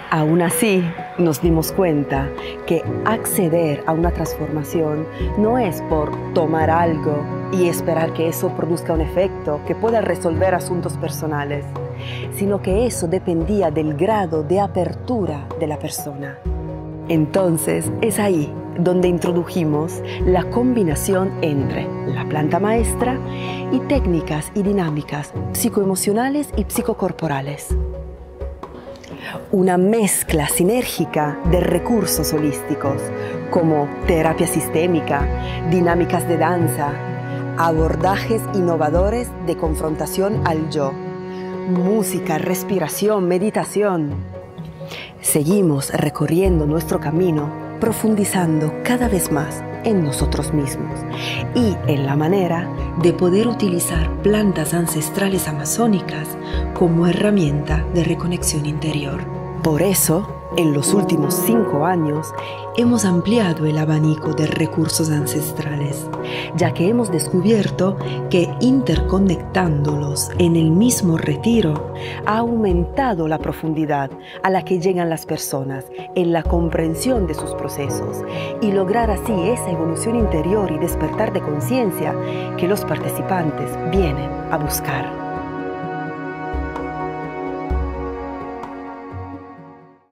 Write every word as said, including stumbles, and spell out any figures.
Aún así, nos dimos cuenta que acceder a una transformación no es por tomar algo y esperar que eso produzca un efecto que pueda resolver asuntos personales, sino que eso dependía del grado de apertura de la persona. Entonces, es ahí donde introdujimos la combinación entre la planta maestra y técnicas y dinámicas psicoemocionales y psicocorporales. Una mezcla sinérgica de recursos holísticos como terapia sistémica, dinámicas de danza, abordajes innovadores de confrontación al yo, música, respiración, meditación. Seguimos recorriendo nuestro camino, profundizando cada vez más en nosotros mismos y en la manera de poder utilizar plantas ancestrales amazónicas como herramienta de reconexión interior. Por eso, en los últimos cinco años, hemos ampliado el abanico de recursos ancestrales, ya que hemos descubierto que interconectándolos en el mismo retiro ha aumentado la profundidad a la que llegan las personas en la comprensión de sus procesos y lograr así esa evolución interior y despertar de conciencia que los participantes vienen a buscar.